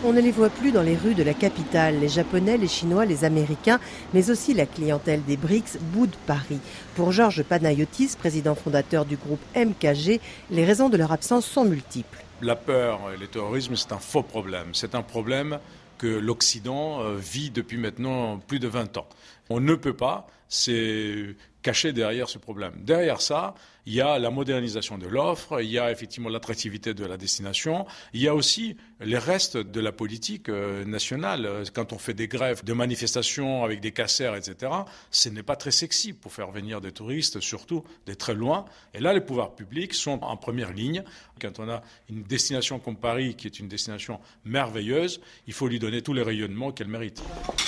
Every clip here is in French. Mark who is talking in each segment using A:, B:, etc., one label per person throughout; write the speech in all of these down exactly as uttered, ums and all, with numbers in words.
A: On ne les voit plus dans les rues de la capitale. Les Japonais, les Chinois, les Américains, mais aussi la clientèle des B R I C S boudent Paris. Pour Georges Panayotis, président fondateur du groupe M K G, les raisons de leur absence sont multiples.
B: La peur et le terrorisme, c'est un faux problème. C'est un problème que l'Occident vit depuis maintenant plus de vingt ans. On ne peut pas se cacher derrière ce problème. Derrière ça, il y a la modernisation de l'offre, il y a effectivement l'attractivité de la destination, il y a aussi les restes de la politique nationale. Quand on fait des grèves de manifestations avec des casseurs, et cetera, ce n'est pas très sexy pour faire venir des touristes, surtout de très loin. Et là, les pouvoirs publics sont en première ligne. Quand on a une destination comme Paris, qui est une destination merveilleuse, il faut lui donner tous les rayonnements qu'elle mérite.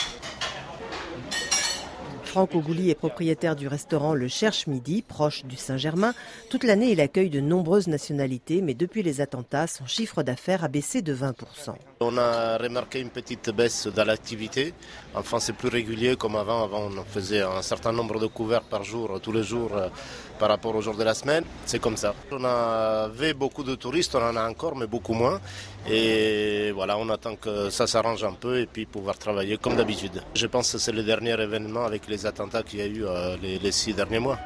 A: Franck Augouli est propriétaire du restaurant Le Cherche Midi, proche du Saint-Germain. Toute l'année, il accueille de nombreuses nationalités, mais depuis les attentats, son chiffre d'affaires a baissé de vingt pour cent.
C: On a remarqué une petite baisse de l'activité. Enfin, c'est plus régulier comme avant. Avant, on faisait un certain nombre de couverts par jour, tous les jours, par rapport aux jours de la semaine. C'est comme ça. On avait beaucoup de touristes, on en a encore, mais beaucoup moins. Et voilà, on attend que ça s'arrange un peu et puis pouvoir travailler comme d'habitude. Je pense que c'est le dernier événement avec les attentats qu'il y a eu euh, les, les six derniers mois.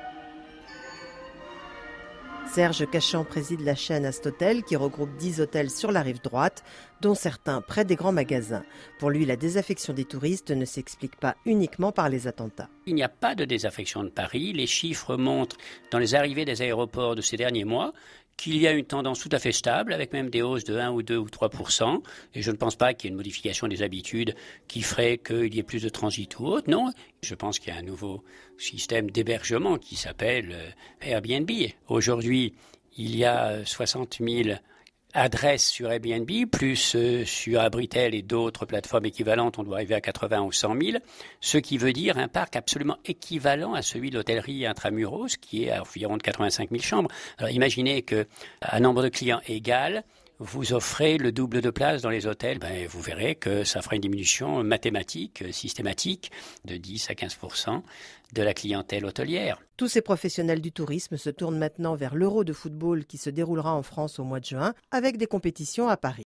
A: Serge Cachan préside la chaîne Astotel qui regroupe dix hôtels sur la rive droite, dont certains près des grands magasins. Pour lui, la désaffection des touristes ne s'explique pas uniquement par les attentats.
D: Il n'y a pas de désaffection de Paris. Les chiffres montrent dans les arrivées des aéroports de ces derniers mois qu'il y a une tendance tout à fait stable, avec même des hausses de un ou deux ou trois pour cent. Et je ne pense pas qu'il y ait une modification des habitudes qui ferait qu'il y ait plus de transit ou autre. Non, je pense qu'il y a un nouveau système d'hébergement qui s'appelle Airbnb. Aujourd'hui, il y a soixante mille adresses sur Airbnb, plus euh, sur Abritel et d'autres plateformes équivalentes, on doit arriver à quatre-vingts ou cent mille, ce qui veut dire un parc absolument équivalent à celui de l'hôtellerie Intramuros, qui est à environ de quatre-vingt-cinq mille chambres. Alors imaginez qu'à nombre de clients égal, vous offrez le double de places dans les hôtels, ben, vous verrez que ça fera une diminution mathématique, systématique, de dix à quinze pour cent de la clientèle hôtelière.
A: Tous ces professionnels du tourisme se tournent maintenant vers l'Euro de football qui se déroulera en France au mois de juin, avec des compétitions à Paris.